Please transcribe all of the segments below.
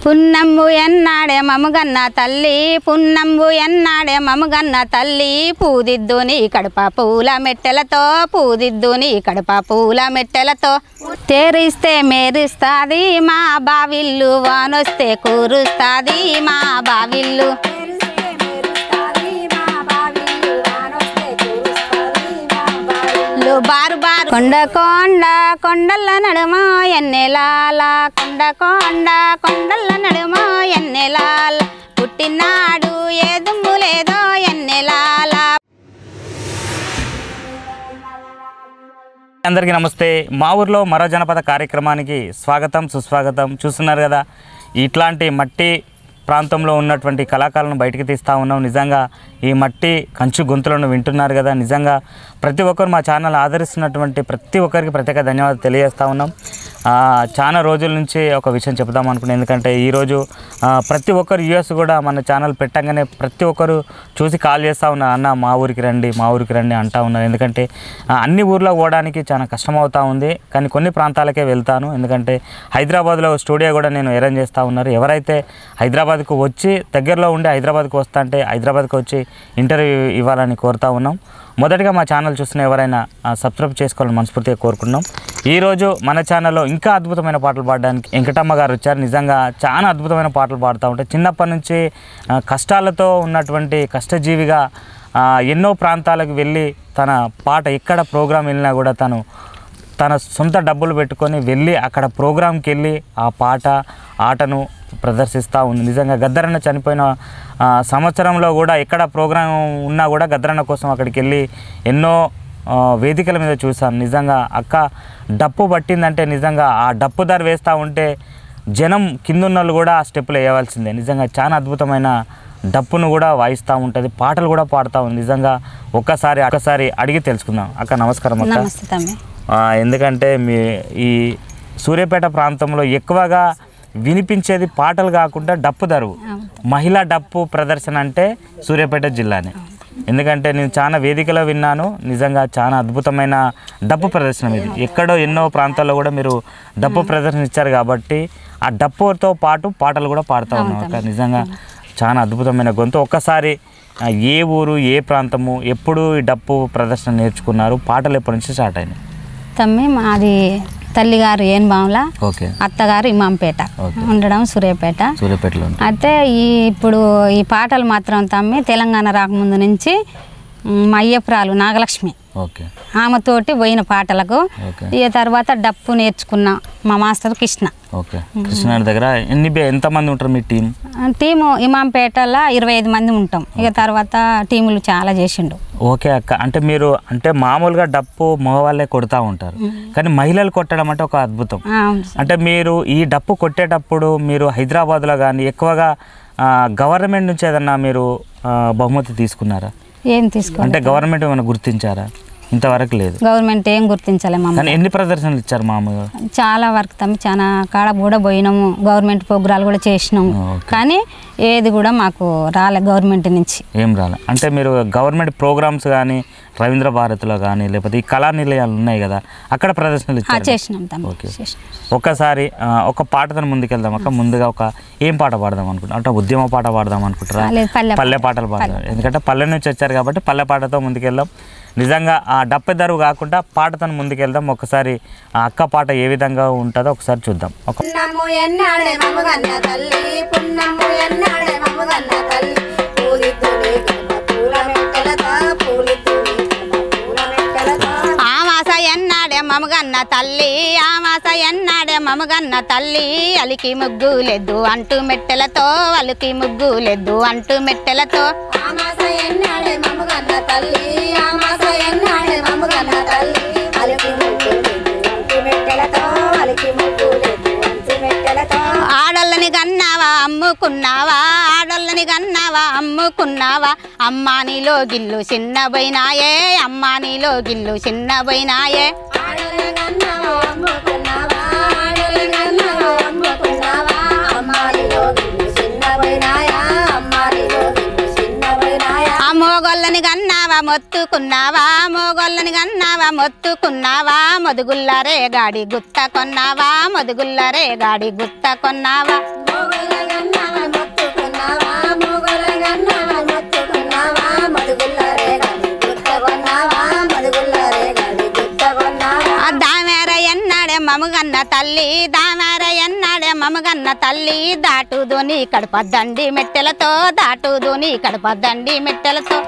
పున్నంబు ఎన్నాడే మమగన్న తల్లి పున్నంబు ఎన్నాడే మమగన్న తల్లి పూదిద్దు నీ కడప పూల మెట్టెలతో పూదిద్దు నీ కడప పూల మెట్టెలతో తెరిస్తే మెరుస్తాది మా బావిల్లు వానొస్తే కూరుస్తాది మా బావిల్లు బారు బారు కొండ కొండ కొండల నడుమ ఎన్నెలాల కొండ కొండ కొండల నడుమ ఎన్నెలాల పుట్టినాడు ఏ దుమ్ము లేదో ఎన్నెలాల. అందరికీ నమస్తే. మా ఊర్లో మరో జనపద కార్యక్రమానికి స్వాగతం సుస్వాగతం. చూస్తున్నారు కదా, ఇట్లాంటి మట్టి ప్రాంతంలో ఉన్నటువంటి కళాకారులను బయటికి తీస్తూ ఉన్నాం. నిజంగా ఈ మట్టి కంచు గొంతులను వింటున్నారు కదా. నిజంగా ప్రతి ఒక్కరు మా ఛానల్ ఆదరిస్తున్నటువంటి ప్రతి ఒక్కరికి ప్రత్యేక ధన్యవాదాలు తెలియజేస్తూ ఉన్నాం. చాలా రోజుల నుంచి ఒక విషయం చెప్దాం అనుకున్నాను. ఎందుకంటే ఈరోజు ప్రతి ఒక్కరు యూఎస్ కూడా మన ఛానల్ పెట్టంగానే ప్రతి ఒక్కరు చూసి కాల్ చేస్తూ ఉన్నారు, అన్న మా ఊరికి రండి మా ఊరికి రండి అంటూ ఉన్నారు. ఎందుకంటే అన్ని ఊర్లో పోవడానికి చాలా కష్టమవుతూ ఉంది, కానీ కొన్ని ప్రాంతాలకే వెళ్తాను. ఎందుకంటే హైదరాబాద్లో స్టూడియో కూడా నేను అరేంజ్ చేస్తూ ఉన్నారు. ఎవరైతే హైదరాబాద్కు వచ్చి దగ్గరలో ఉండి హైదరాబాద్కు వస్తా అంటే హైదరాబాద్కు వచ్చి ఇంటర్వ్యూ ఇవ్వాలని కోరుతూ ఉన్నాం. మొదటిగా మా ఛానల్ చూస్తున్న ఎవరైనా సబ్స్క్రైబ్ చేసుకోవాలని మనస్ఫూర్తిగా కోరుకున్నాం. ఈరోజు మన ఛానల్లో ఇంకా అద్భుతమైన పాటలు పాడడానికి వెంకటమ్మ గారు వచ్చారు. నిజంగా చాలా అద్భుతమైన పాటలు పాడుతూ ఉంటారు. చిన్నప్పటి నుంచి కష్టాలతో ఉన్నటువంటి కష్టజీవిగా ఎన్నో ప్రాంతాలకు వెళ్ళి తన పాట ఎక్కడ ప్రోగ్రాం వెళ్ళినా కూడా తన సొంత డబ్బులు పెట్టుకొని వెళ్ళి అక్కడ ప్రోగ్రాంకి వెళ్ళి ఆ పాట ఆటను ప్రదర్శిస్తూ ఉంది. నిజంగా గద్దరన్న చనిపోయిన సంవత్సరంలో కూడా ఎక్కడ ప్రోగ్రాం ఉన్నా కూడా గద్దరన్న కోసం అక్కడికి వెళ్ళి ఎన్నో వేదికల మీద చూశాను. నిజంగా అక్క డప్పు పట్టిందంటే నిజంగా ఆ డప్పు ధర వేస్తూ ఉంటే జనం కిందున్నోళ్ళు కూడా ఆ స్టెప్పులు వేయవలసిందే. నిజంగా చాలా అద్భుతమైన డప్పును కూడా వాయిస్తూ ఉంటుంది, పాటలు కూడా పాడుతూ ఉంది. నిజంగా ఒక్కసారి అడిగి తెలుసుకుందాం. అక్క నమస్కారం అక్క. ఎందుకంటే ఈ సూర్యాపేట ప్రాంతంలో ఎక్కువగా వినిపించేది పాటలు కాకుండా డప్పు దరువు, మహిళా డప్పు ప్రదర్శన అంటే సూర్యాపేట జిల్లానే. ఎందుకంటే నేను చాలా వేదికలో విన్నాను. నిజంగా చాలా అద్భుతమైన డప్పు ప్రదర్శన ఇది. ఎక్కడో ఎన్నో ప్రాంతాల్లో కూడా మీరు డప్పు ప్రదర్శన ఇచ్చారు కాబట్టి ఆ డప్పుతో పాటు పాటలు కూడా పాడుతూ ఉన్నాం అక్క. నిజంగా చాలా అద్భుతమైన గొంతు. ఒక్కసారి ఏ ఊరు ఏ ప్రాంతము ఎప్పుడు ఈ డప్పు ప్రదర్శన నేర్చుకున్నారు, పాటలు ఎప్పటి నుంచి స్టార్ట్ అయినాయి? తమ్మి మాది తల్లిగారు ఏన్బాంల, అత్తగారు ఇమాంపేట, ఉండడం సూర్యాపేటలో. అయితే ఇప్పుడు ఈ పాటలు మాత్రం తమ్మి తెలంగాణ రాకముందు నుంచి మా అయ్యపురాలు నాగలక్ష్మి ఆమెతోటి పోయిన పాటలకు. ఈ తర్వాత డప్పు నేర్చుకున్నా మా మాస్టర్ కృష్ణ దగ్గర. ఎంతమంది ఉంటారు మీ టీము? ఇమాంపేటలో 25 మంది ఉంటాం. ఇక తర్వాత టీములు చాలా చేసిండు. ఓకే అక్క. అంటే మీరు మామూలుగా డప్పు మగవాళ్ళే కొడతా ఉంటారు, కానీ మహిళలు కొట్టడం అంటే ఒక అద్భుతం. అంటే మీరు ఈ డప్పు కొట్టేటప్పుడు మీరు హైదరాబాద్లో కానీ ఎక్కువగా గవర్నమెంట్ నుంచి ఏదన్నా మీరు బహుమతి తీసుకున్నారా? ఏం తీసుకో అంటే గవర్నమెంట్ ఏమైనా గుర్తించారా? ఇంతవరకు లేదు. గవర్నమెంట్ ఏం గుర్తించలేము. ఎన్ని ప్రదర్శనలు ఇచ్చారు మామూలుగా? చాలా వరకు తమ్మి చాలా కాడ కూడా పోయినాము, గవర్నమెంట్ ప్రోగ్రాలు కూడా చేసినాము, కానీ ఏది కూడా మాకు రాలే గవర్నమెంట్ నుంచి. ఏం రాలే. అంటే మీరు గవర్నమెంట్ ప్రోగ్రామ్స్ కానీ రవీంద్ర భారతిలో కానీ లేకపోతే ఈ కళా నిలయాలు ఉన్నాయి కదా, అక్కడ ప్రదర్శనలు చేసినాం తమ్మి. ఒక్కసారి ఒక పాటతో ముందుకెళ్దాం అక్క. ముందుగా ఏం పాట పాడదాం అనుకుంటున్నా? అంటే ఉద్యమ పాట పాడదాం అనుకుంటారా? పల్లె పాటలు పాడదాం. ఎందుకంటే పల్లె నుంచి వచ్చారు కాబట్టి పల్లె పాటతో ముందుకెళ్దాం. నిజంగా ఆ డప్పెదరు కాకుండా పాటతో ముందుకెళ్దాం. ఒకసారి ఆ అక్క పాట ఏ విధంగా ఉంటుందో ఒకసారి చూద్దాం. ఆమాస ఎన్నాడే మమగన్న తల్లి, ఆమాస ఎన్నాడే మమగన్న తల్లి, అలికి ముగ్గులెద్దు అంటూ మెట్టెలతో, అలికి ముగ్గులెద్దు అంటూ మెట్టెలతో. ఆమాస ఎన్నాడే మమగన్న తల్లి, ఆమాస ఎన్నాడే మమగన్న తల్లి, అలికి ముగ్గులెద్దు అంటూ మెట్టెలతో, అలికి ముగ్గులెద్దు అంటూ మెట్టెలతో. ఆడోళ్ళని గన్నావా అమ్ముకున్నావా, ఆడోళ్ళని గన్నావా అమ్ముకున్నావా, అమ్మా నీలో గిల్లు చిన్నబోయినాయే, అమ్మా నీలో గిల్లు చిన్నబోయినాయే. మోగొల్లని గన్నావా మొత్తుకున్నావా, మోగొల్లని గన్నావా మొత్తుకున్నావా, మొదుగుల్లరే గాడి గుత్త కొన్నావా, మొదుగుల్లరే గాడి గుత్త కొన్నావా. మమగన్న తల్లి దాటుదుని కడపద్దండి మెట్టెలతో దాటుదుని కడపద్దండి మెట్టెలతో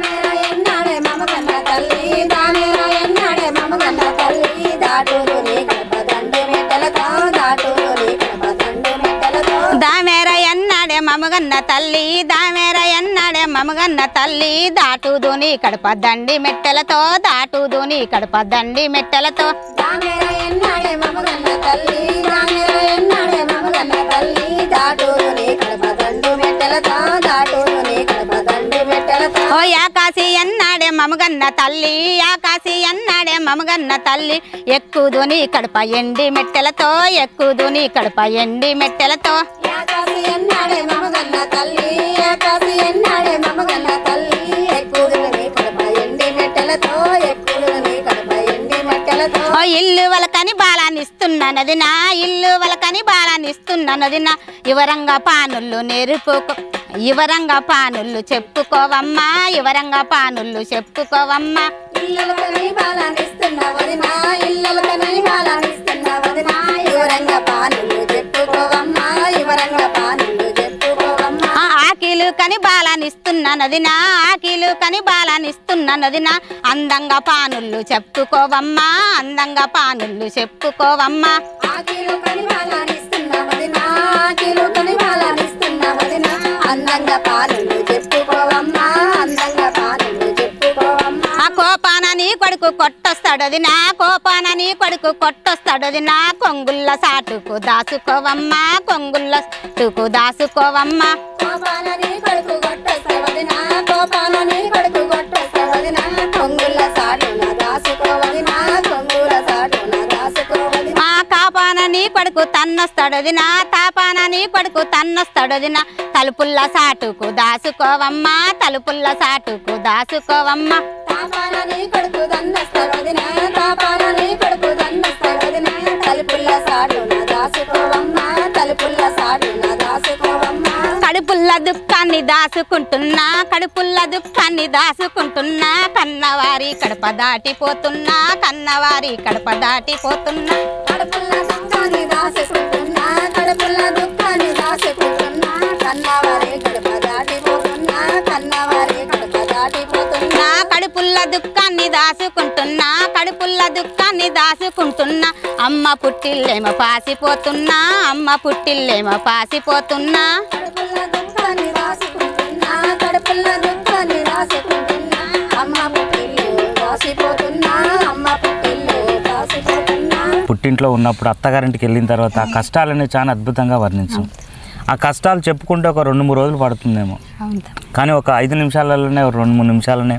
దామేర ఎన్నాడే మమగన్న తల్లి దామేర ఎన్నాడే మమగన్న తల్లి దాటుదుని కడపద్దండి మెట్టెలతో దాటుదుని కడపద్దండి మెట్టెలతో దామేర ఎన్నాడే మమగన్న తల్లి దామేర ఎన్నాడే మమగన్న తల్లి దాటుదుని కడపద్దండి మెట్టెలతో దాటుదుని కడపద్దండి మెట్టెలతో ఓ యాకాసి ఎన్నాడే మమగన్న తల్లి యాకాసి ఎన్నాడే మమగన్న తల్లి ఎక్కుదుని కడప ఎండి మెట్టెలతో ఎక్కుదుని కడప ఎండి మెట్టెలతో యాకాసి ఎన్నాడే మమగన్న తల్లి యాకాసి ఎన్నాడే మమగన్న తల్లి ఎక్కుదుని కడప ఎండి మెట్టెలతో ఎక్కుదుని కడప ఎండి మెట్టెలతో ఓ ఇల్లు వలకని బాలానిస్తున్నది నా ఇల్లు వలకని బాలానిస్తున్నది నా యువరంగ పానుళ్ళు నేర్పుకో యువరంగ పానుళ్ళు చెప్పుకోవమ్మా యువరంగ పానుళ్ళు చెప్పుకోవమ్మా ఇల్లులకని బాలానిస్తున్నది నా ఇల్లులకని బాలానిస్తున్నది నా యువరంగ పానుళ్ళు చెప్పుకోవమ్మా యువరంగ పానుళ్ళు చెప్పుకోవమ్మా ఆకిలు కని బాలానిస్తున్నది నా ఆకిలు కని బాలానిస్తున్నది నా అందంగా పానుళ్ళు చెప్పుకోవమ్మా అందంగా పానుళ్ళు చెప్పుకోవమ్మా ఆకిలు కని బాలానిస్తున్నది నా ఆకిలు కని బాలానిస్తున్నది నా అందంగా పానుళ్ళు చెప్పుకోవమ్మా అందంగా పానుళ్ళు చెప్పుకోవమ్మా ఆ కోపాన నీ కొడుకు కొట్టొస్తాడది నా కోపాన నీ కొడుకు కొట్టొస్తాడది నా కొంగుళ్ళ సాటుకు దాసుకోవమ్మా కొంగుళ్ళ సాటుకు దాసుకోవమ్మా కోపాన నీ కొడుకు కొట్టొస్తాడది నా కోపాన నీ కొడుకు కొట్టొస్తాడది నా కొంగుళ్ళ సాటున దాసుకోవది నా కొంగుల సాటున దాసుకోవది ఆ కాపాన నీ కొడుకు తన్నొస్తాడది నా తాపాన నీ కొడుకు తన్నొస్తాడది నా తలుపుల్ల సాటుకు దాసుకోవమ్మా తలుపుల్ల సాటుకు దాసుకోవమ్మా తాపాన నీ కొడుకు తన్నొస్తాడది నా తాపాన నీ కొడుకు తన్నొస్తాడది నా తలుపుల్ల సాటున దాసుకోవమ్మా తలుపుల్ల సాటున దాసుకోవమ్మా కడుపుల్ల దుఃఖాన్ని దాసుకుంటున్నా కడుపుల్ల దుఃఖాన్ని దాసుకుంటున్నా కన్నవారి కడప దాటిపోతున్నా కన్నవారి కడప దాటిపోతున్నా కడుపుల్ల దుఃఖాన్ని దాసుకుంటున్నా కడుపుల్ల దుఃఖాన్ని దాసుకుంటున్నా కన్నవారి కడప దాటిపోతున్నా కన్నవారి కడప దాటిపోతున్నా కడుపుల్ల దుఃఖాన్ని దాసుకుంటున్నా కడుపుల్ల దుఃఖాన్ని దాసుకుంటున్నా అమ్మ పుట్టిల్లేమో పాసిపోతున్నా అమ్మ పుట్టిల్లేమో పాసిపోతున్నా కడుపుల్ల దుఃఖాన్ని దాసుకుంటున్నా కడుపుల్ల దుఃఖాన్ని దాసుకుంటున్నా అమ్మ పుట్టిల్లు పాసిపోతున్నా అమ్మ పుట్టిల్లు పాసిపోతున్నా పుట్టింట్లో ఉన్నప్పుడు అత్తగారింటికి వెళ్ళిన తర్వాత ఆ కష్టాలని చాలా అద్భుతంగా వర్ణించు ఆ కష్టాలు చెప్పుకుంటే ఒక 2-3 రోజులు పడుతుందేమో కానీ ఒక 5 నిమిషాలలోనే 2-3 నిమిషాలనే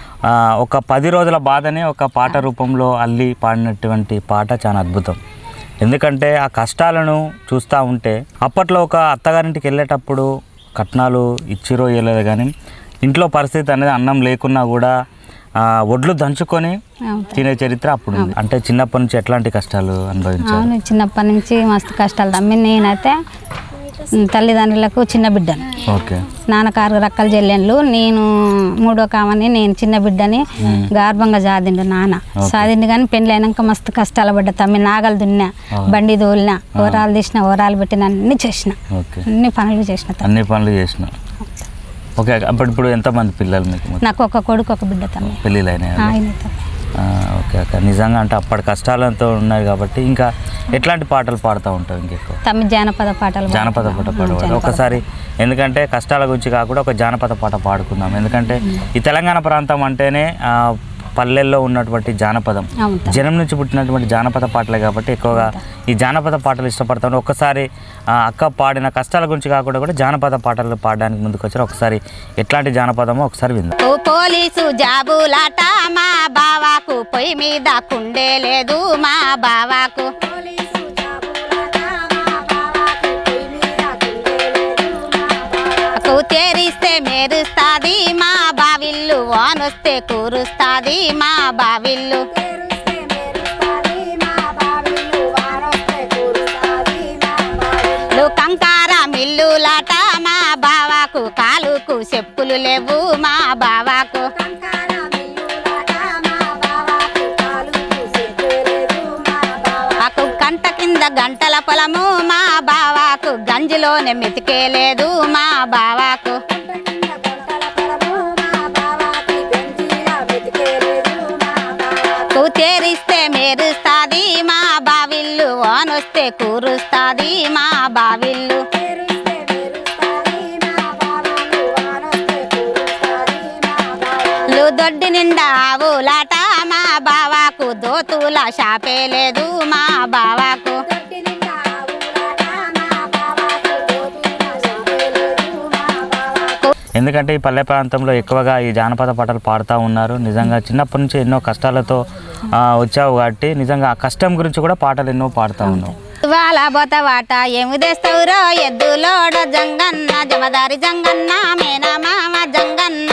ఒక 10 రోజుల బాధనే ఒక పాట రూపంలో అల్లి పాడినటువంటి పాట చాలా అద్భుతం ఎందుకంటే ఆ కష్టాలను చూస్తూ ఉంటే అప్పట్లో ఒక అత్తగారింటికి వెళ్ళేటప్పుడు కట్నాలు ఇచ్చిరో ఇవ్వలేదు కానీ ఇంట్లో పరిస్థితి అనేది అన్నం లేకున్నా కూడా ఒడ్లు దంచుకొని తినే చరిత్ర అప్పుడు అంటే చిన్నప్పటి నుంచి ఎట్లాంటి కష్టాలు అనుభవించారు చిన్నప్పటి నుంచి మస్తు కష్టాలు తమ్మి నేనైతే తల్లిదండ్రులకు చిన్న బిడ్డను ఓకే నాన్నకారు రక్కల చెల్లెళ్ళు నేను 3వ కామని నేను చిన్న బిడ్డని గర్భంగా సాదిండు నాన్న సాదిండు కానీ పెళ్ళి అయినాక మస్తు కష్టాలు పడ్డా తమ్మి నాగలు దున్నా బండి దోలినా ఓరాలు తీసిన ఓరాలు పెట్టిన అన్ని చేసిన అన్ని పనులు చేసిన అన్ని పనులు చేసిన ఓకే ఇప్పుడు ఎంతమంది పిల్లలు మీకు నాకు ఒక కొడుకు ఒక బిడ్డ తమ్మి పెళ్ళిళ్ళు అయినాయి ఓకే ఓకే నిజంగా అంటే అప్పటి కష్టాలతో ఉన్నాయి కాబట్టి ఇంకా ఎట్లాంటి పాటలు పాడుతూ ఉంటావు ఇంకెక్కువ తమ్మి జానపద పాటలు పాడు ఒకసారి ఎందుకంటే కష్టాల గురించి కాకుండా ఒక జానపద పాట పాడుకుందాం ఎందుకంటే ఈ తెలంగాణ ప్రాంతం అంటేనే పల్లెల్లో ఉన్నటువంటి జానపదం జనం నుంచి పుట్టినటువంటి జానపద పాటలే కాబట్టి ఎక్కువగా ఈ జానపద పాటలు ఇష్టపడతాను ఒక్కసారి అక్క పాడిన కష్టాల గురించి కాకుండా కూడా జానపద పాటలు పాడడానికి ముందుకు వచ్చారు ఒకసారి ఎట్లాంటి జానపదమో ఒకసారి విందాం పోలీసు జాబులాట మా బావాకు పొయ్యి మీద కుండే లేదు మా బావాకు తెరిస్తే మెరుస్తాది మా బావిల్లు వానొస్తే కూరుస్తాది మా బావిల్లు కంకార మిల్లులాట మా బావాకు కాలుకు చెప్పులు లేవు మా బావాకు కంట కింద గంటల పొలము మా బావాకు గంజిలోనే మెతికేలేదు మా బావాకు తెరిస్తే మెరుస్తాది మా బావిల్లు వానొస్తే కూరుస్తాది మా బావిల్లు దొడ్డి నిండా ఆవులాట మా బావాకు దోతుల షాపే లేదు మా బావాకు ఎందుకంటే ఈ పల్లె ప్రాంతంలో ఎక్కువగా ఈ జానపద పాటలు పాడుతూ ఉన్నారు. నిజంగా చిన్నప్పటి నుంచి ఎన్నో కష్టాలతో వచ్చావు కాబట్టి నిజంగా ఆ కష్టం గురించి కూడా పాటలు ఎన్నో పాడుతూ ఉన్నావు. వాళ్ళ బొతవాట ఏమి తెస్తావురో ఎద్దులోడ జంగన్న జమదారి జంగన్న మేనా మామ జంగన్న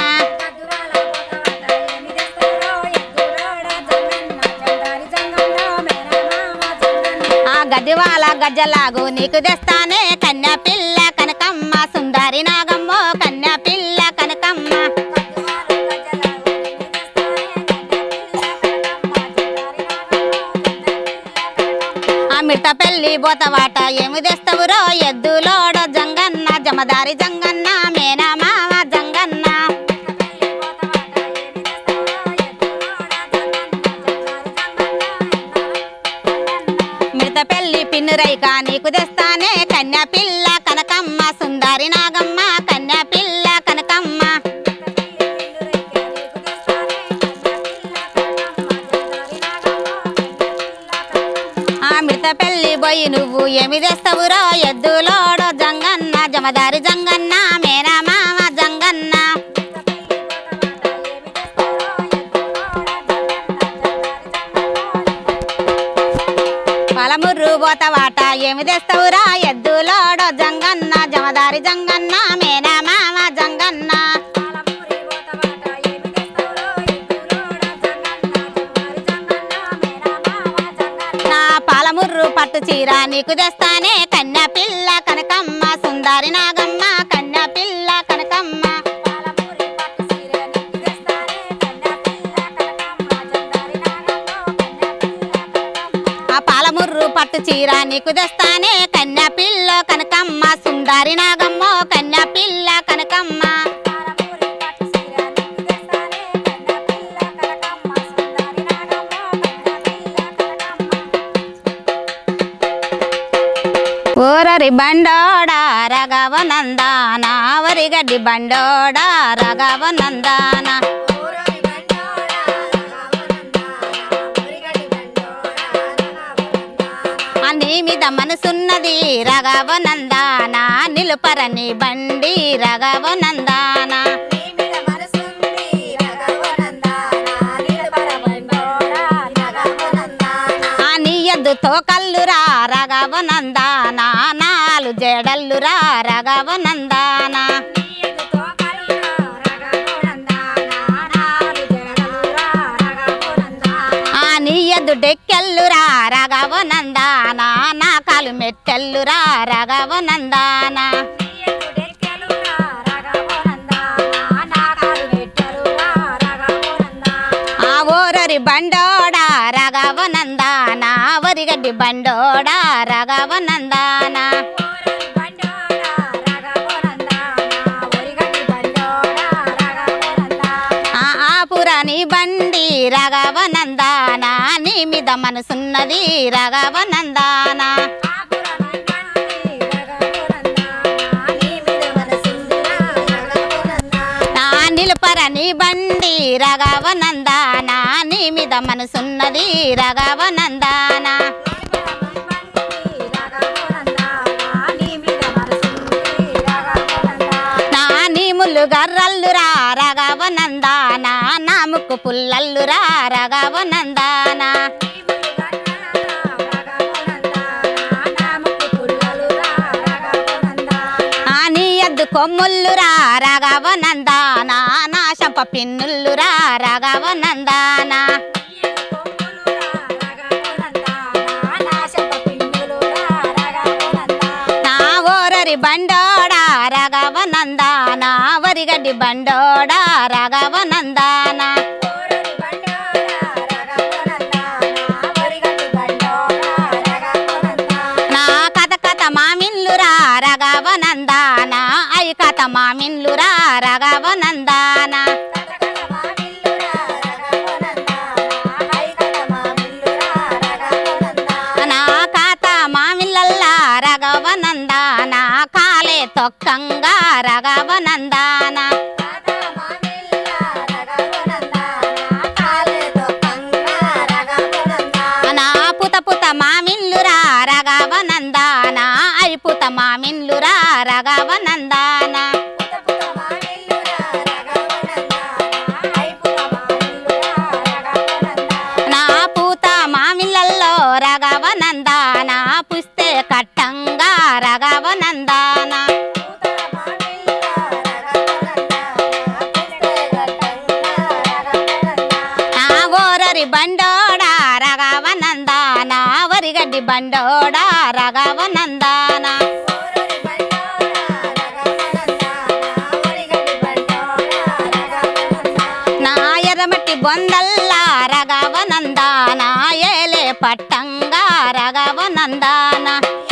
గజవాల గజ్జలాగు నీకు తెస్తానే కన్యా పిల్ల కనకమ్మ సుందరి నాగమ్మ కన్యా పిల్ల కనకమ్మ మిట్ట పెళ్లి బోతవాట ఏమి తెస్తావురో ఎద్దులోడ జంగన్న జమదారి జంగన్న మేనా మామ జంగన్న పెళ్లి పిన్నురైక నీకు తెస్తానే కన్యా పిల్ల కనకమ్మ సుందరి నాగమ్మ కన్యా పిల్ల కనకమ్మ మిడత పెళ్లి పోయి నువ్వు ఏమి తెస్తావురో ఎద్దులోడ జంగన్న జమదారి జంగన్న మేనా మామ జంగన్న పలముర్రు బోతవాట ఏమి తెస్తావురా ఎద్దులోడ జంగన్న జమదారి జంగన్న మేనా మామ జంగన్న నా పాలముర్రు పట్టు చీర నీకు తెస్తానే కన్యా పిల్ల కనకమ్మ సుందరి నాగమ్మ కన్యా పిల్ల కనకమ్మ పాలముర్రు పట్టు చీర నీకు తెస్తానే కన్యా పిల్ల కనకమ్మ సుందరి నాగమ్మ కన్యా పిల్ల కనకమ్మ ఓరరి బండోడ రగవ నందాన వరిగడ్డి బండోడ రగవ నందాన నీ మీద మనసున్నది రగవ నందాన నిలుపరని బండి రగవ నందాన నీ ఎద్దుతో కల్లురా రగవ నందాన నాలు జడల్లురా రగవ నందాన నీ ఎద్దు డెక్కెల్లురా రగవ నందాన నా కాలు మెట్టెల్లురా రగవ నందాన ఆ ఓరరి బండోడ రగవ నందాన వరిగడ్డి బండోడ రగవ నందాన ఆపురాని బండి రగవ నందాన నీ మీద మనసున్నది రగవ నందాన నా నిలుపరని బండి రగవ నందాన నీ మీద మనసున్నది రగవ నందాన నా నీ ముల్లు గర్రల్లురా రగవ నందాన నా ముక్కు పుల్లల్లురా రగవ నందాన నీ ఎద్దు కొమ్ముల్లురా రగవ నందాన నా శంప పిన్నుల్లురా రగవ నందాన నా ఓరరి బండోడ రగవ నందాన వరిగడ్డి బండోడ రగవ నందాన నా కథ కథ మామిల్లురా రగవ మామిన్లురా రఘవనందాన నా కాత మామిళ్ళల్లా రఘవనందాన కాలే తొక్కంగా రఘవనందాన మామిన్లురా రఘవనందాన అయిపుత మామిన్లురా రఘవనందాన నా పూత మామిళ్ళల్లో రఘవనందాన పుస్తే కట్టంగా రఘవనందాన నా గోరరి బండోడా రఘవనందాన వరిగడ్డి బండోడా రఘవనందాన నా ఎర్రమట్టి బొందల్లా రఘవనందాన ఏలే పట్టంగా రఘవనందాన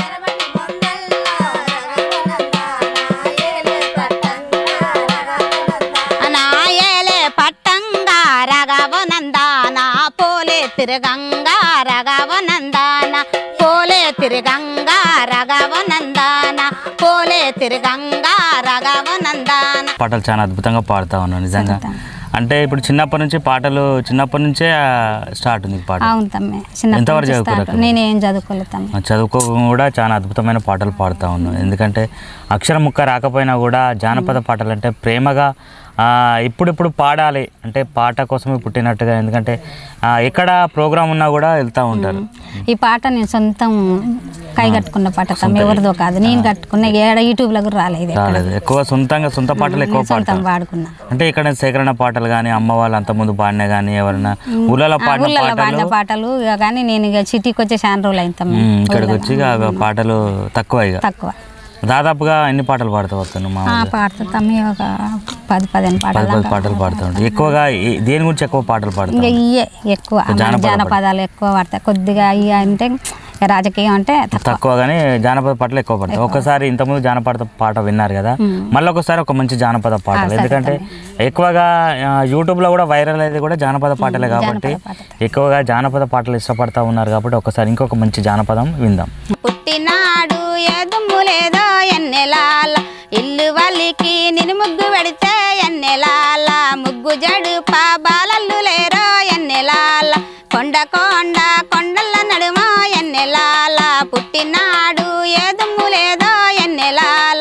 నా ఏలే పట్టంగా రఘవనందాన పోలే తిరగంగా రఘవనందాన పోలే తిరగంగా రఘవనందాన పోలే తిరగంగా రఘవనందాన పాటలు చాలా అద్భుతంగా పాడుతా ఉన్నాను నిజంగా. అంటే ఇప్పుడు చిన్నప్పటి నుంచే స్టార్ట్ ఉంది పాట. అవును తమ్మే. ఎంతవరకు చదువుకోలేదు? నేనేం చదువుకోలేదు. చదువుకో కూడా చాలా అద్భుతమైన పాటలు పాడుతూ ఉన్నాను. ఎందుకంటే అక్షరం ముక్క రాకపోయినా కూడా జానపద పాటలు అంటే ప్రేమగా ఇప్పుడిప్పుడు పాడాలి అంటే పాట కోసమే పుట్టినట్టుగా. ఎందుకంటే ఎక్కడ ప్రోగ్రామ్ ఉన్నా కూడా వెళ్తూ ఉంటారు. ఈ పాట నేను సొంతం కై కట్టుకున్న పాట తమ్మ, ఎవరిదో కాదు, నేను కట్టుకున్న. ఏడ యూట్యూబ్లో కూడా రాలేదు. ఎక్కువ సొంత పాటలు ఎక్కువ పాడుకున్నా. అంటే ఇక్కడ సేకరణ పాటలు కానీ అమ్మ వాళ్ళు అంత ముందు పాడినా కానీ ఎవరైనా ఊళ్ళలో పాడిన పాటలు కానీ నేను ఇక సిటీకి వచ్చే చాలా రోజులు అయింది. ఇక్కడికి వచ్చి పాటలు తక్కువ. దాదాపుగా ఎన్ని పాటలు పాడుతూ వస్తాను? పాడుతాం ఒక 10-15 పాటలు పాడుతూ ఉంటాను. ఎక్కువగా దేని గురించి ఎక్కువ పాటలు పాడుతాను? ఇవే ఎక్కువ జానపదాలు ఎక్కువ పాడతాయి. కొద్దిగా ఇవి అంటే రాజకీయం అంటే తక్కువ, కానీ జానపద పాటలు ఎక్కువ పాడతాయి. ఒకసారి ఇంతకుముందు జానపద పాట విన్నారు కదా, మళ్ళీ ఒకసారి ఒక మంచి జానపద పాటలు. ఎందుకంటే ఎక్కువగా యూట్యూబ్లో కూడా వైరల్ అయితే కూడా జానపద పాటలే కాబట్టి ఎక్కువగా జానపద పాటలు ఇష్టపడతా ఉన్నారు కాబట్టి ఒకసారి ఇంకొక మంచి జానపదం విందాం. పుట్టినాడు ఏదుమ్ము లేదో ఎన్నెలాల ఇల్లు వాళ్ళకి నిన్ను ముగ్గు పెడితే ఎన్నెలాల ముగ్గు జడుప బాలల్లు లేరో ఎన్నెలాల కొండల్ల నడుమ ఎన్నెలాల పుట్టినాడు ఏదుమ్ము లేదో ఎన్నెలాల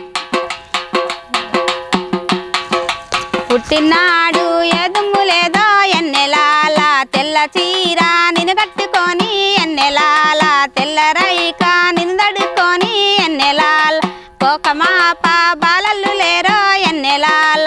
పుట్టినాడు ఏదుమ్ము లేదో ఎన్నెలాల తెల్ల చీర నిన్ను కట్టుకొని ఎన్నెలాల తెల్ల రైక నిన్ను దడుకొని ఎన్నెలాల కోకమాప బాలల్లు లేరో ఎన్నెలాల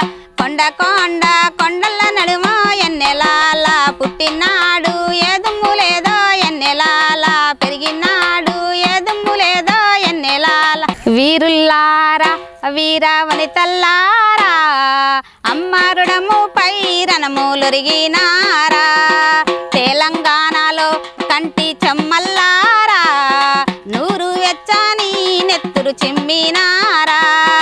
కొండల్ల నడుమ ఎన్నెలాల పుట్టినాడు ఏదుమ్ము లేదో ఎన్నెలాల పెరిగినాడు ఏదుమ్ము లేదో ఎన్నెలాల వీరుల్లారా వీరవనితల్లారా అమ్మ రుణము పై రణములొరిగినారా తెలంగాణలో కంటి చెమ్మల్లారా నూరు వెచ్చని నెత్తురు చిమ్మినారా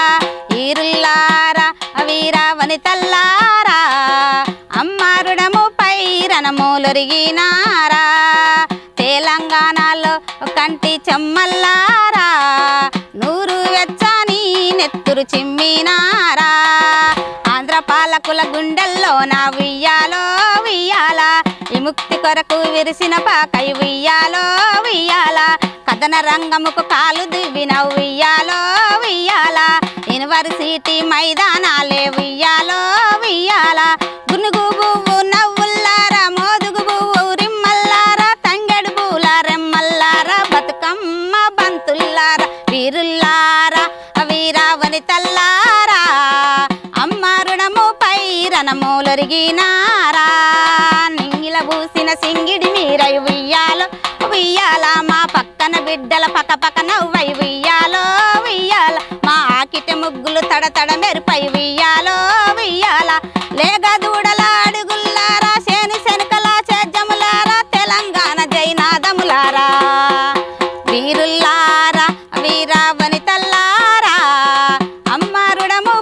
వీరుల్లారా వీరవనితల్లారా అమ్మ రుణము పై రణములొరిగినారా తెలంగాణలో కంటి చెమ్మల్లారా నూరు వెచ్చని నెత్తురు చిమ్మినారా ఆంధ్ర పాలకుల గుండెల్లో నా ఉయ్యాలో ఉయ్యాల విముక్తి కొరకు విరిసిన పాకై ఉయ్యాలో ఉయ్యాల కథన రంగముకు కాలు దువ్విన ఉయ్యాలో ఉయ్యాల యూనివర్సిటీ మైదానాలే ఉయ్యాలో ఉయ్యాల గునుగు పువ్వు నవ్వుల్లారా మోదుగు పువ్వు రిమ్మల్లారా తంగెడు పూల రెమ్మల్లారా బతుకమ్మ బంతుల్లారా వీరుల్లారా వీరవనితల్లారా అమ్మ రుణము పై రణములొరిగినారా నింగిల పూసిన సింగిడి మీరై ఉయ్యాలో ఉయ్యాల మా పక్కన బిడ్డల పక్క నవ్వై ఉయ్యాలో ఉయ్యాల మా ఆకిట ముగ్గులు తడతడ మెరుపై ఉయ్యాలో ఉయ్యాల లేగ దూడల అడుగుల్లారా శని శనకల చేజములారా తెలంగాణ జైనాదములారా వీరుల్లారా వీరవనితల్లారా అమ్మ రుణము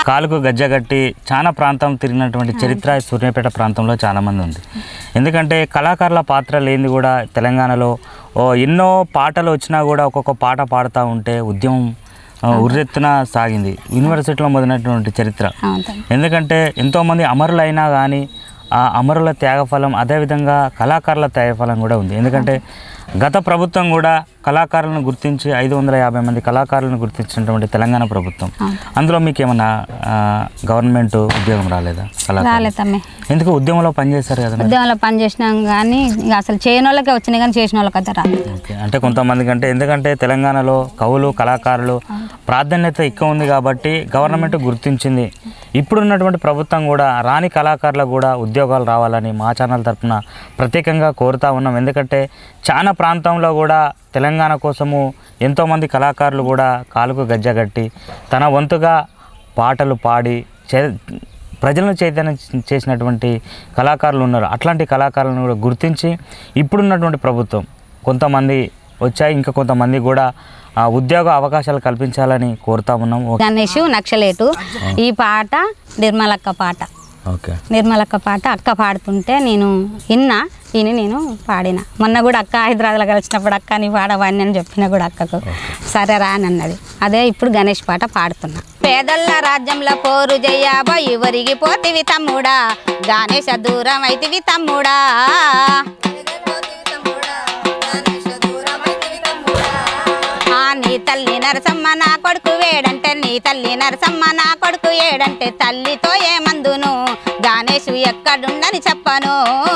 కాలుకు గజ్జగట్టి చాలా ప్రాంతం తిరిగినటువంటి చరిత్ర సూర్యాపేట ప్రాంతంలో చాలామంది ఉంది. ఎందుకంటే కళాకారుల పాత్ర లేనిది కూడా తెలంగాణలో ఎన్నో పాటలు వచ్చినా కూడా ఒక్కొక్క పాట పాడుతూ ఉంటే ఉద్యమం ఉర్రెత్తున సాగింది. యూనివర్సిటీలో మొదలైనటువంటి చరిత్ర. ఎందుకంటే ఎంతోమంది అమరులైనా కానీ ఆ అమరుల త్యాగఫలం అదేవిధంగా కళాకారుల త్యాగఫలం కూడా ఉంది. ఎందుకంటే గత ప్రభుత్వం కూడా కళాకారులను గుర్తించి 550 మంది కళాకారులను గుర్తించినటువంటి తెలంగాణ ప్రభుత్వం, అందులో మీకు ఏమన్నా గవర్నమెంట్ ఉద్యోగం రాలేదా? రాలేదమ్మే. ఎందుకు ఉద్యమంలో పనిచేశారు కదా? ఉద్యమంలో పనిచేసినాం కానీ ఇక అసలు చేయని వాళ్ళకే వచ్చినాయి కానీ చేసిన వాళ్ళకి అయితే రాలేదు. అంటే కొంతమందికి అంటే ఎందుకంటే తెలంగాణలో కవులు కళాకారులు ప్రాధాన్యత ఎక్కువ ఉంది కాబట్టి గవర్నమెంట్ గుర్తించింది. ఇప్పుడున్నటువంటి ప్రభుత్వం కూడా రాని కళాకారులకు కూడా ఉద్యోగాలు రావాలని మా ఛానల్ తరఫున ప్రత్యేకంగా కోరుతా ఉన్నాం. ఎందుకంటే చాలా ప్రాంతంలో కూడా తెలంగాణ కోసము ఎంతోమంది కళాకారులు కూడా కాలుకు గజ్జగట్టి తన వంతుగా పాటలు పాడి ప్రజలను చైతన్యం చేసినటువంటి కళాకారులు ఉన్నారు. అట్లాంటి కళాకారులను కూడా గుర్తించి ఇప్పుడున్నటువంటి ప్రభుత్వం కొంతమంది వచ్చాయి, ఇంకా కొంతమంది కూడా ఉద్యోగ అవకాశాలు కల్పించాలని కోరుతా ఉన్నాం. గణేష్ నక్సలేటు ఈ పాట నిర్మలక్క పాట. ఓకే, నిర్మలక్క పాట అక్క పాడుతుంటే నేను నేను పాడిన. మొన్న కూడా అక్క హైదరాబాద్లో కలిసినప్పుడు అక్క నీ పాడవాడిని అని చెప్పిన కూడా అక్కకు సరే రా అని అన్నది. అదే ఇప్పుడు గణేష్ పాట పాడుతున్నా. పేదల్ల రాజ్యంలో పోరు జయ్యాబో ఎవరికి పోతివి తమ్ముడా, గణేష దూరం అయితివి తమ్ముడా. నీ తల్లి నరసమ్మ నా కొడుకు వేడంటే, నీ తల్లి నరసమ్మ నా కొడుకు ఏడంటే, తల్లితో ఏమందును గణేష్ ఎక్కడుండని చెప్పను,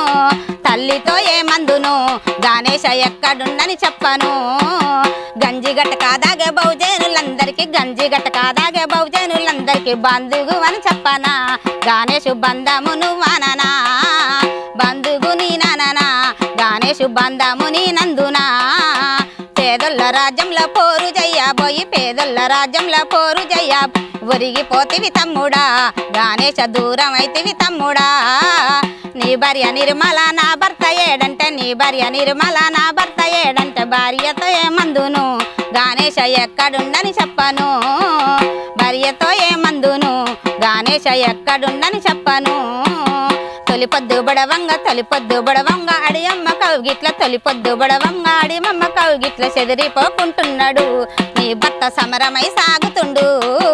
తల్లితో ఏమందును గణేష ఎక్కడుండని చెప్పను. గంజిగట్ట కాదాగే బహుజనులందరికీ, గంజిగట్ట కాదాగే బహుజనులందరికీ బంధువు అని చెప్పనా, గణేష్ బంధము నువ్వననా, బంధువు నీ నాననా, గణేష్ బంధము నీ నందునా. పేదొల్ల రాజ్యంలో పోరు జయ్యాబోయి, పేదొల్ల రాజ్యంలో పోరు జయ్యా ఒరిగిపోతివి తమ్ముడా, గణేష దూరం అయితివి తమ్ముడా. నీ భార్య నిర్మల నా భర్త ఏడంటే, నీ భార్య నిర్మల నా భర్త ఏడంటే, భార్యతో ఏమందును గణేష ఎక్కడుండని చెప్పను, భార్యతో ఏమందును గణేష ఎక్కడుండని చెప్పను. తొలిపొద్దు బడవంగ తొలిపొద్దు బడవంగ అడియమ్మ కౌగిట్ల, తొలిపొద్దు బడవంగ అడియమ్మ కౌగిట్ల చెదిరిపోకుంటున్నాడు నీ భర్త సమరమై సాగుతుండు,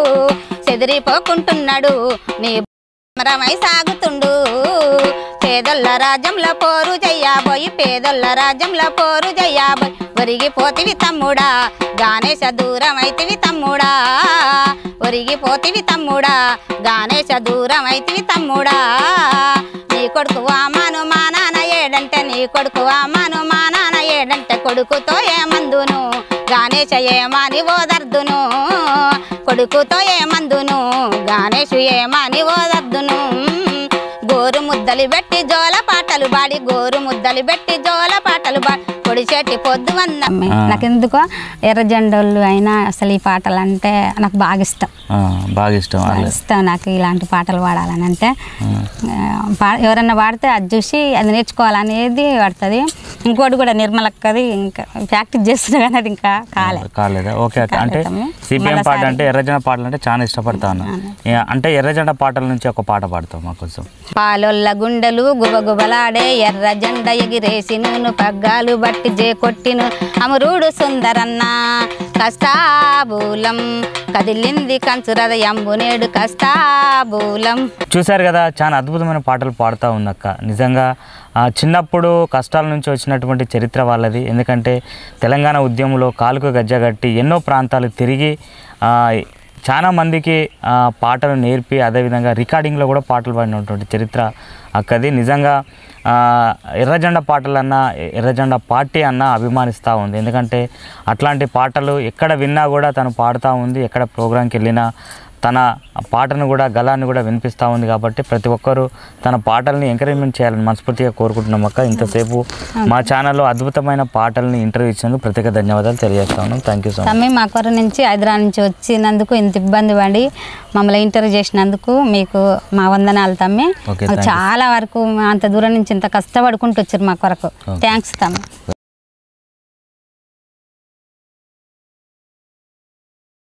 చెదిరిపోకుంటున్నాడు నీ సమరమై సాగుతుండు. పేదొల్ల రాజ్యంలో పోరు జయ్యాబోయి, పేదొల్ల రాజ్యంలో పోరు జయ్యాబోయి ఒరిగిపోతివి తమ్ముడా, గణేష దూరం అయితివి తమ్ముడా, ఒరిగిపోతివి తమ్ముడా, గణేష దూరం అయితివి తమ్ముడా. నీ కొడుకు వామాను మా నాన్న ఏడంటే, నీ కొడుకు వామాను మా నాన్న ఏడంటే, కొడుకుతో ఏమందును గణేష ఏమాని ఓదర్దును, కొడుకుతో ఏమందును గణేష్ ఏమాని ఓదర్దును. గోరు ముద్దలు పెట్టి జోల పాటలు పాడి, గోరు ముద్దలు పెట్టి జోల పాటలు పాడి పొడిచేటి పొద్దు అన్నమ్మే. నాకు ఎందుకో ఎర్ర జెండోళ్ళు అయినా అసలు ఈ పాటలు అంటే నాకు బాగా ఇష్టం, బాగా ఇష్టం ఇష్టం నాకు ఇలాంటి పాటలు పాడాలని. అంటే ఎవరన్నా పాడితే అది చూసి అది నేర్చుకోవాలనేది పడుతుంది. ఇంకోటి కూడా నిర్మలక్కది ఇంకా ప్రాక్టీస్ చేస్తున్నా కానీ అది ఇంకా కాలేదా? ఓకే, అంటే సిపిఎం పాట అంటే ఎర్రజెండ పాటలు అంటే చాలా ఇష్టపడతాను. అంటే ఎర్రజెండ పాటల నుంచి ఒక పాట పాడతాం మా కోసం. పాలొల్ల గుండెలు గుబగుబలాడే ఎర్ర జెండ ఎగిరేసి నూను పగ్గాలు బట్టి జే కొట్టిను అమరుడు సుందరన్న, కష్టాబూలం కదిలింది కంచురద ఎంబునేడు కష్టాబూలం. చూశారు కదా, చాలా అద్భుతమైన పాటలు పాడుతూ ఉందక్క. నిజంగా చిన్నప్పుడు కష్టాల నుంచి వచ్చినటువంటి చరిత్ర వాళ్ళది. ఎందుకంటే తెలంగాణ ఉద్యమంలో కాలుకు గజ్జగట్టి ఎన్నో ప్రాంతాలు తిరిగి చాలా మందికి పాటలు నేర్పి అదేవిధంగా రికార్డింగ్లో కూడా పాటలు పాడినటువంటి చరిత్ర అక్కది. నిజంగా ఎర్రజెండ పాటలన్నా ఎర్రజెండ పార్టీ అన్నా అభిమానిస్తూ ఉంది. ఎందుకంటే అట్లాంటి పాటలు ఎక్కడ విన్నా కూడా తను పాడుతూ ఉంది, ఎక్కడ ప్రోగ్రాంకి వెళ్ళినా తన పాటను కూడా గలాన్ని కూడా వినిపిస్తూ ఉంది. కాబట్టి ప్రతి ఒక్కరూ తన పాటల్ని ఎంకరేజ్మెంట్ చేయాలని మనస్ఫూర్తిగా కోరుకుంటున్నాం అక్క. ఇంతసేపు మా ఛానల్లో అద్భుతమైన పాటల్ని ఇంటర్వ్యూ ఇచ్చినందుకు ప్రత్యేక ధన్యవాదాలు తెలియజేస్తా ఉన్నాం. Thank you so much. తమ్మి మా కొర నుంచి హైదరాబాద్ నుంచి వచ్చినందుకు ఇంత ఇబ్బంది పడి మమ్మల్ని ఇంటర్వ్యూ చేసినందుకు మీకు మా వందనాలు తమ్మి. చాలా వరకు అంత దూరం నుంచి ఇంత కష్టపడుకుంటూ వచ్చారు మా కొరకు. థ్యాంక్స్ తమ్మి.